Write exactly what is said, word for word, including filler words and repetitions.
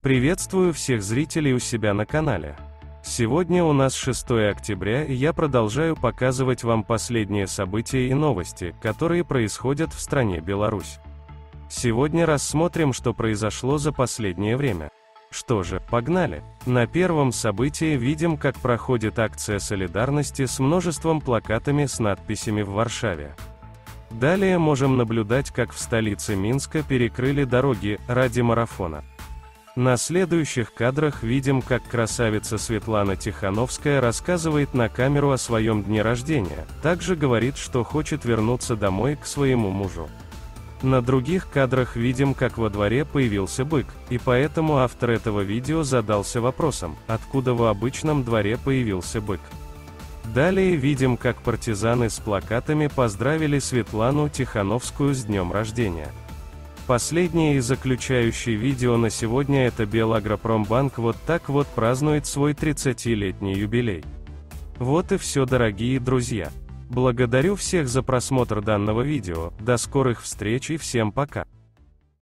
Приветствую всех зрителей у себя на канале. Сегодня у нас шестое октября, и я продолжаю показывать вам последние события и новости, которые происходят в стране Беларусь. Сегодня рассмотрим, что произошло за последнее время. Что же, погнали! На первом событии видим, как проходит акция солидарности с множеством плакатами с надписями в Варшаве. Далее можем наблюдать, как в столице Минска перекрыли дороги ради марафона. На следующих кадрах видим, как красавица Светлана Тихановская рассказывает на камеру о своем дне рождения, также говорит, что хочет вернуться домой к своему мужу. На других кадрах видим, как во дворе появился бык, и поэтому автор этого видео задался вопросом, откуда в обычном дворе появился бык. Далее видим, как партизаны с плакатами поздравили Светлану Тихановскую с днем рождения. Последнее и заключающее видео на сегодня — это Белагропромбанк вот так вот празднует свой тридцатилетний юбилей. Вот и все, дорогие друзья. Благодарю всех за просмотр данного видео, до скорых встреч и всем пока.